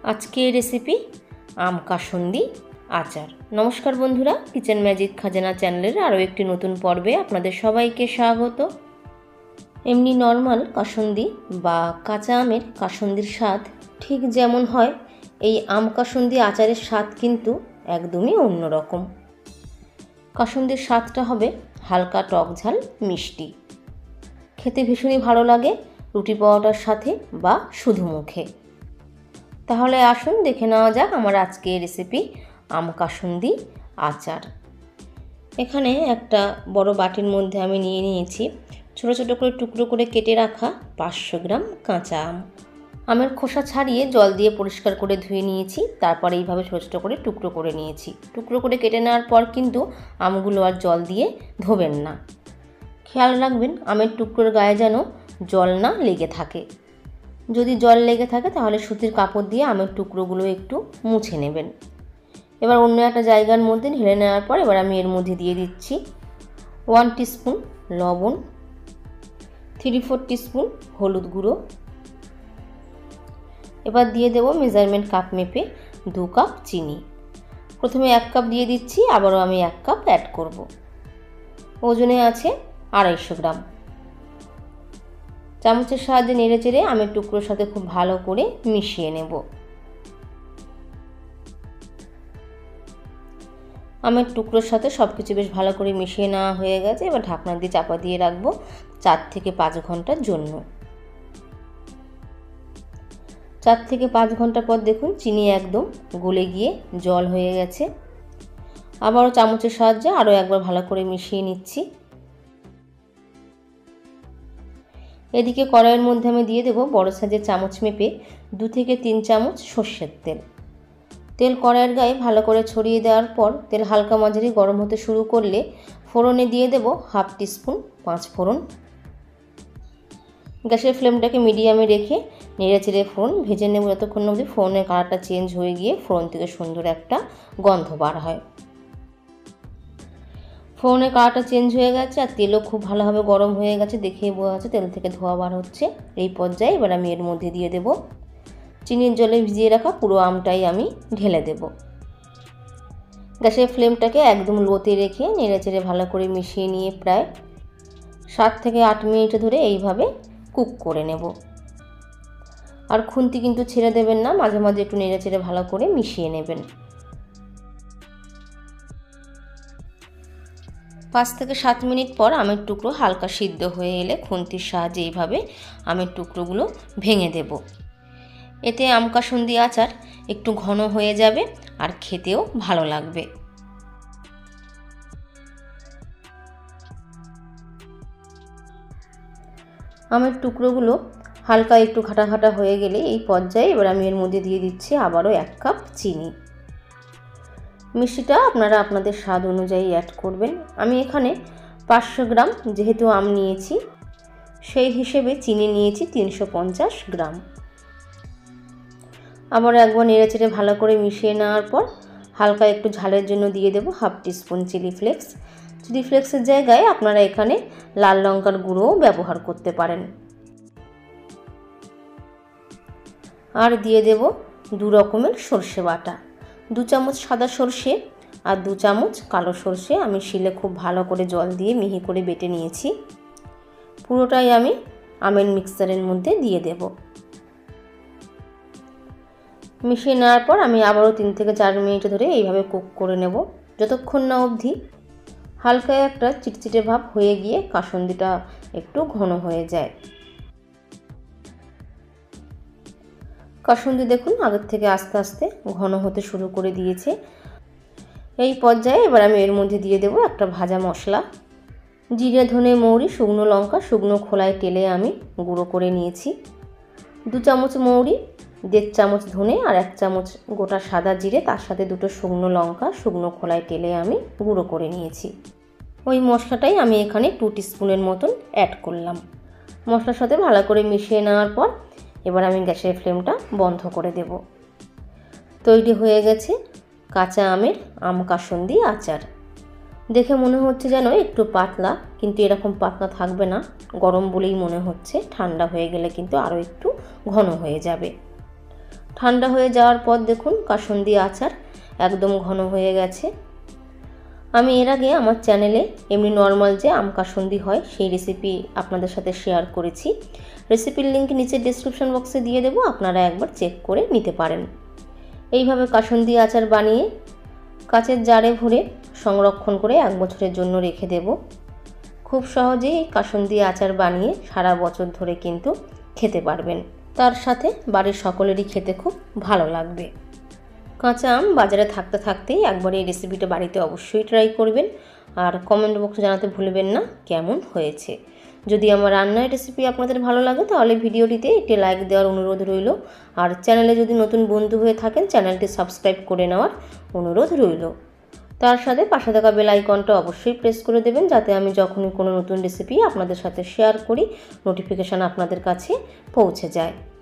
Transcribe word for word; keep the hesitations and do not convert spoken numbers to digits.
আজকের রেসিপি আম কাসুন্দি আচার। নমস্কার বন্ধুরা, কিচেন ম্যাজিক খাজানা চ্যানেলের আরও একটি নতুন পর্বে আপনাদের সবাইকে স্বাগত। এমনি নর্মাল কাসুন্দি বা কাঁচা আমের কাসুন্দির স্বাদ ঠিক যেমন হয়, এই আম কাসুন্দি আচারের স্বাদ কিন্তু একদমই অন্যরকম। কাসুন্দির স্বাদটা হবে হালকা টক ঝাল মিষ্টি, খেতে ভীষণই ভালো লাগে রুটি পরোটার সাথে বা শুধু মুখে। তাহলে আসুন দেখে নেওয়া যাক আমার আজকের রেসিপি আম কাসুন্দি আচার। এখানে একটা বড় বাটির মধ্যে আমি নিয়ে নিয়েছি ছোটো ছোটো করে টুকরো করে কেটে রাখা পাঁচশো গ্রাম কাঁচা আম। আমের খোসা ছাড়িয়ে জল দিয়ে পরিষ্কার করে ধুয়ে নিয়েছি, তারপর এইভাবে ছোটো ছোটো করে টুকরো করে নিয়েছি। টুকরো করে কেটে নেওয়ার পর কিন্তু আমগুলো আর জল দিয়ে ধোবেন না। খেয়াল রাখবেন আমের টুকরোর গায়ে যেন জল না লেগে থাকে। যদি জল লেগে থাকে তাহলে সুতির কাপড় দিয়ে আমের টুকরোগুলো একটু মুছে নেবেন। এবার অন্য একটা জায়গার মধ্যে ঢেলে নেওয়ার পর এবার আমি এর মধ্যে দিয়ে দিচ্ছি ওয়ান টিস্পুন লবণ, থ্রি ফোর টিস্পুন হলুদ গুঁড়ো। এবার দিয়ে দেবো মেজারমেন্ট কাপ মেপে দু কাপ চিনি। প্রথমে এক কাপ দিয়ে দিচ্ছি, আবারও আমি এক কাপ অ্যাড করব। ওজনে আছে আড়াইশো গ্রাম। চামচের সাহায্যে নেড়ে চেড়ে আমের টুকরোর সাথে খুব ভালো করে মিশিয়ে নেব। আমের টুকরোর সাথে সব কিছু বেশ ভালো করে মিশিয়ে নেওয়া হয়ে গেছে। এবার ঢাকনা দিয়ে চাপা দিয়ে রাখবো চার থেকে পাঁচ ঘন্টার জন্য। চার থেকে পাঁচ ঘন্টা পর দেখুন চিনি একদম গলে গিয়ে জল হয়ে গেছে। আবারও চামচের সাহায্যে আরও একবার ভালো করে মিশিয়ে নিচ্ছি। এদিকে কড়াইয়ের মধ্যে আমি দিয়ে দেবো বড় সাইজের চামচ মেপে দু থেকে তিন চামচ সর্ষের তেল। তেল কড়াইয়ের গায়ে ভালো করে ছড়িয়ে দেওয়ার পর তেল হালকা মাঝারি গরম হতে শুরু করলে ফোড়নে দিয়ে দেবো হাফ টিস্পুন পাঁচ ফোড়ন। গ্যাসের ফ্লেমটাকে মিডিয়ামে রেখে নেড়ে চেড়ে ফোড়ন ভেজে নেব যতক্ষণ অবধি ফোড়নের কালারটা চেঞ্জ হয়ে গিয়ে ফোড়ন থেকে সুন্দর একটা গন্ধ বার হয়। ফোড়নের কালারটা চেঞ্জ হয়ে গেছে আর তেলও খুব ভালোভাবে গরম হয়ে গেছে, দেখেই বোঝা যাচ্ছে তেল থেকে ধোঁয়া বার হচ্ছে। এই পর্যায়ে এবার আমি এর মধ্যে দিয়ে দেব চিনির জলে ভিজিয়ে রাখা পুরো আমটাই আমি ঢেলে দেব। গ্যাসের ফ্লেমটাকে একদম লোতে রেখে নেড়ে চেড়ে ভালো করে মিশিয়ে নিয়ে প্রায় সাত থেকে আট মিনিট ধরে এইভাবে কুক করে নেব। আর খুন্তি কিন্তু ছেড়ে দেবেন না, মাঝে মাঝে একটু নেড়ে চেড়ে ভালো করে মিশিয়ে নেবেন। পাঁচ থেকে সাত মিনিট পর আমের টুকরো হালকা সিদ্ধ হয়ে এলে খুন্তির সাহায্যে এইভাবে আমের টুকরোগুলো ভেঙে দেব। এতে আম কাসুন্দি আচার একটু ঘন হয়ে যাবে আর খেতেও ভালো লাগবে। আমের টুকরোগুলো হালকা একটু ঘাটা ঘাটা হয়ে গেলে এই পর্যায়ে এবার আমি এর মধ্যে দিয়ে দিচ্ছি আবারও এক কাপ চিনি। মিষ্টিটা আপনারা আপনাদের স্বাদ অনুযায়ী অ্যাড করবেন। আমি এখানে পাঁচশো গ্রাম যেহেতু আম নিয়েছি সেই হিসেবে চিনি নিয়েছি তিনশো পঞ্চাশ গ্রাম। আবার একবার নেড়ে চেড়ে ভালো করে মিশিয়ে নেওয়ার পর হালকা একটু ঝালের জন্য দিয়ে দেবো half teaspoon chilli flakes. Chilli ফ্লেক্সের জায়গায় আপনারা এখানে লাল লঙ্কার গুঁড়োও ব্যবহার করতে পারেন। আর দিয়ে দেব দু রকমের সর্ষে বাটা, দু চামচ সাদা সর্ষে আর দু চামচ কালো সর্ষে আমি শিলে খুব ভালো করে জল দিয়ে মিহি করে বেটে নিয়েছি। পুরোটাই আমি আমের মিক্সারের মধ্যে দিয়ে দেব। মিশিয়ে নেওয়ার পর আমি আবারও তিন থেকে চার মিনিট ধরে এইভাবে কুক করে নেব, যতক্ষণ না অবধি হালকা একটা চিটচিটে ভাব হয়ে গিয়ে কাসুন্দিটা একটু ঘন হয়ে যায়। কাসুন্দি দেখুন আগের থেকে আস্তে আস্তে ঘন হতে শুরু করে দিয়েছে। এই পর্যায়ে এবার আমি এর মধ্যে দিয়ে দেব একটা ভাজা মশলা, জিরে ধনে মৌরি শুকনো লঙ্কা শুকনো খোলায় তেলে আমি গুঁড়ো করে নিয়েছি। দু চামচ মৌরি, দেড় চামচ ধনে আর এক চামচ গোটা সাদা জিরে, তার সাথে দুটো শুকনো লঙ্কা শুকনো খোলায় তেলে আমি গুঁড়ো করে নিয়েছি। ওই মশলাটাই আমি এখানে টু টিস্পুনের মতন অ্যাড করলাম। মশলার সাথে ভালো করে মিশিয়ে নেওয়ার পর এবার আমি গ্যাসের ফ্লেমটা বন্ধ করে দেব। তৈরি হয়ে গেছে কাঁচা আমের আম কাসুন্দি আচার। দেখে মনে হচ্ছে যেন একটু পাতলা, কিন্তু এরকম পাতলা থাকবে না, গরম বলেই মনে হচ্ছে, ঠান্ডা হয়ে গেলে কিন্তু আরও একটু ঘন হয়ে যাবে। ঠান্ডা হয়ে যাওয়ার পর দেখুন কাসুন্দি আচার একদম ঘন হয়ে গেছে। আমি এর আগে আমার চ্যানেলে এমনি নর্মাল যে আম কাসুন্দি হয় সেই রেসিপি আপনাদের সাথে শেয়ার করেছি। রেসিপির লিঙ্ক নিচে ডেসক্রিপশন বক্সে দিয়ে দেবো, আপনারা একবার চেক করে নিতে পারেন। এইভাবে কাসুন্দি আচার বানিয়ে কাচের জারে ভরে সংরক্ষণ করে এক বছরের জন্য রেখে দেব। খুব সহজেই এই কাসুন্দি আচার বানিয়ে সারা বছর ধরে কিন্তু খেতে পারবেন, তার সাথে বাড়ির সকলেরই খেতে খুব ভালো লাগবে। কাঁচা আম বাজারে থাকতে থাকতেই একবার এই রেসিপিটা বাড়িতে অবশ্যই ট্রাই করবেন, আর কমেন্ট বক্সে জানাতে ভুলবেন না কেমন হয়েছে। যদি আমার রান্নার রেসিপি আপনাদের ভালো লাগে তাহলে ভিডিওটিতে একটি লাইক দেওয়ার অনুরোধ রইল, আর চ্যানেলে যদি নতুন বন্ধু হয়ে থাকেন চ্যানেলটি সাবস্ক্রাইব করে নেওয়ার অনুরোধ রইল। তার সাথে পাশে থাকা বেল আইকনটা অবশ্যই প্রেস করে দেবেন, যাতে আমি যখনই কোনো নতুন রেসিপি আপনাদের সাথে শেয়ার করি নোটিফিকেশান আপনাদের কাছে পৌঁছে যায়।